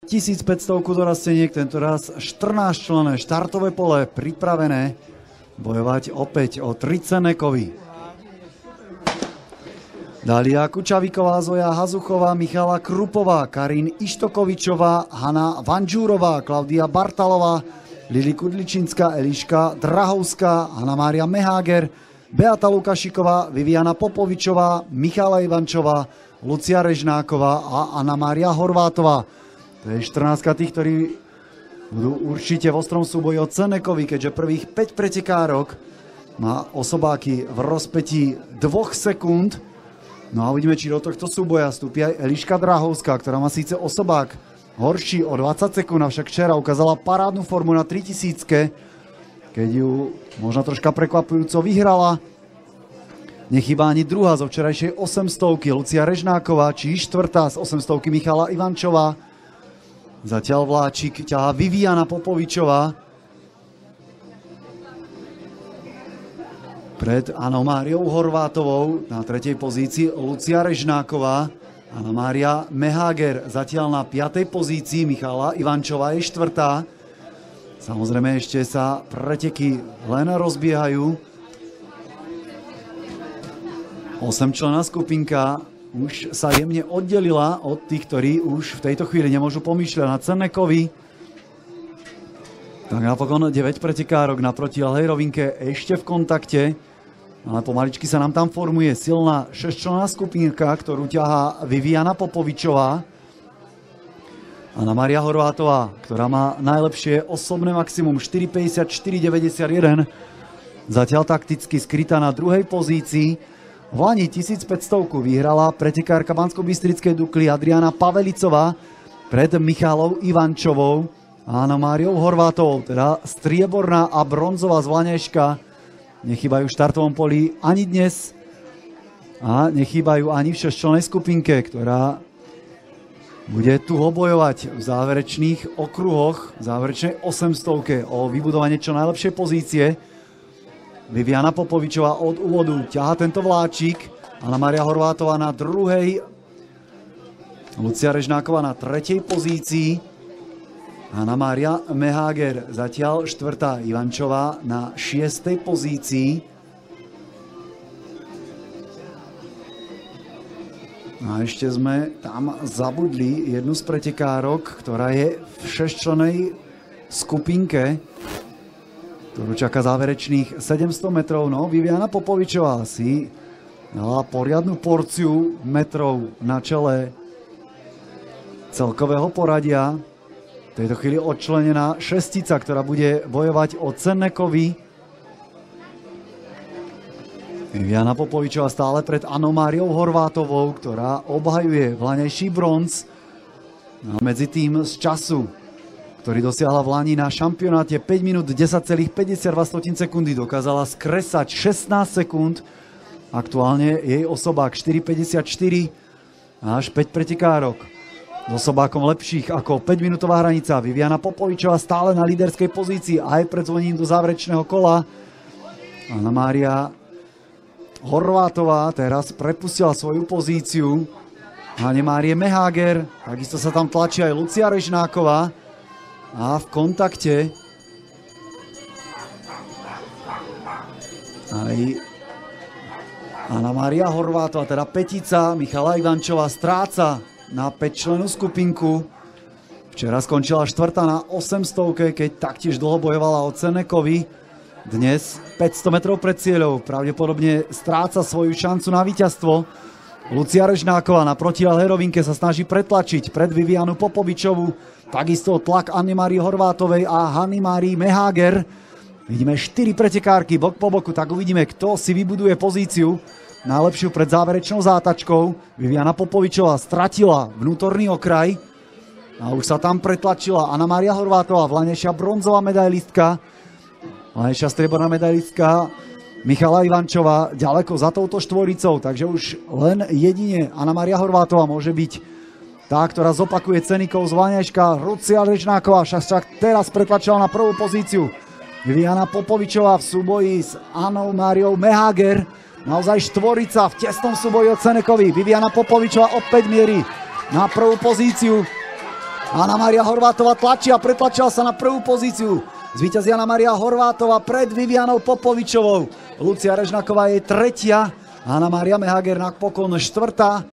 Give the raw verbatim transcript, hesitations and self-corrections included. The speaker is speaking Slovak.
tisícpäťsto dorasteniek, tento raz štrnásťčlenné štartové pole pripravené bojovať opäť o tri cenné kovy. Dalia Kučavíková, Zoja Hazuchová, Michala Krupová, Karin Ištokovičová, Hana Vanžúrová, Klaudia Bartalová, Lili Kudličinská, Eliška Drahovská, Hanna Mária Meháger, Beata Lukašiková, Viviana Popovičová, Michala Ivančová, Lucia Režnáková a Anna Mária Horvátová. To je štrnástka tých, ktorí budú určite v ostrom súboji o cenné kovy, keďže prvých päť pretekárok má osobáky v rozpetí dvoch sekúnd. No a uvidíme, či do tohto súboja vstúpi aj Eliška Drahovská, ktorá má síce osobák horší o dvadsať sekúnd, avšak včera ukázala parádnu formu na tritisícke, keď ju možno troška prekvapujúco vyhrala. Nechýba ani druhá zo včerajšej osemstovky Lucia Režnáková, či štvrtá z osemstovky Michala Ivančová. Zatiaľ vláčik ťahá Viviana Popovičová. Pred Anou Máriou Horvátovou na tretej pozícii Lucia Režnáková. Anna Mária Meháger zatiaľ na piatej pozícii, Michala Ivančová je štvrtá. Samozrejme ešte sa preteky len rozbiehajú. Osemčlenná skupinka už sa jemne oddelila od tých, ktorí už v tejto chvíli nemôžu pomýšľať na cenné kovy. Tak napokon deväť pretekárok na protiľahlej rovinke ešte v kontakte, ale pomaličky sa nám tam formuje silná šesťčlenná skupinka, ktorú ťahá Viviana Popovičová. Anna Mária Horvátová, ktorá má najlepšie osobné maximum štyri päťdesiatštyri deväťdesiatjeden, zatiaľ takticky skrytá na druhej pozícii. V lani tisícpäťsto vyhrala pretekárka Banskobystrickej Dukly Adriana Pavelicová pred Michalou Ivančovou a Annou Máriou Horvátovou, teda strieborná a bronzová z Vlaňajška. Nechýbajú v štartovom poli ani dnes a nechýbajú ani v šesťčlennej skupinke, ktorá bude tu bojovať v záverečných okruhoch, v záverečnej osemstovke o vybudovanie čo najlepšej pozície. Viviana Popovičová od úvodu ťahá tento vláčik, Anna Mária Horvátová na druhej, Lucia Režnáková na tretej pozícii, Anna Mária Meháger zatiaľ štvrtá, Ivančová na šiestej pozícii. A ešte sme tam zabudli jednu z pretekárok, ktorá je v šesťčlennej skupinke, ktorú čaká záverečných sedemsto metrov. No, Viviana Popovičová si dala poriadnu porciu metrov na čele celkového poradia. V tejto chvíli odčlenená šestica, ktorá bude bojovať o cenné kovy. Viviana Popovičová stále pred Annou Máriou Horvátovou, ktorá obhajuje vlaňajší bronz. A medzi tým z času, ktorý dosiahla v lani na šampionáte päť minút desať celých päťdesiatdva sekundy, dokázala skresať šestnásť sekúnd. Aktuálne jej osobák štyri päťdesiatštyri až päť pretekárok. S osobákom lepších ako päťminútová hranica. Viviana Popovičová stále na líderskej pozícii aj pred zvonením do záverečného kola. Anna Mária Horvátová teraz prepustila svoju pozíciu. Hanne Márie Meháger, takisto sa tam tlačí aj Lucia Režnáková. A v kontakte aj Anna Mária Horvátová, teda petica, Michala Ivančová stráca na päťčlennú skupinku. Včera skončila štvrtá na osemstovke, keď taktiež dlho bojovala o cenné kovy. Dnes päťsto metrov pred cieľou pravdepodobne stráca svoju šancu na víťazstvo. Lucia Režnáková na protiľahlej rovinke sa snaží pretlačiť pred Vivianu Popovičovú. Takisto tlak Anny Márie Horvátovej a Hanny Márii Meháger. Vidíme štyri pretekárky bok po boku, tak uvidíme, kto si vybuduje pozíciu najlepšiu pred záverečnou zátačkou. Viviana Popovičová stratila vnútorný okraj a už sa tam pretlačila Anna Mária Horvátová, vlaňajšia bronzová medailistka, vlaňajšia strieborná medailistka Michala Ivančová ďaleko za touto štvoricou, takže už len jedine Anna Mária Horvátová môže byť tá, ktorá zopakuje ceníkov z Vlaňajška. Lucia Režnáková však teraz pretlačila na prvú pozíciu. Viviana Popovičová v súboji s Annou Máriou Meháger. Naozaj štvorica v tesnom súboji od Cenekovi. Viviana Popovičová opäť mierí na prvú pozíciu. Anna Mária Horvátová tlačí a pretlačila sa na prvú pozíciu. Zvíťazí Anna Mária Horvátová pred Vivianou Popovičovou. Lucia Režnaková je tretia. Anna Mária Mehager napokon štvrtá.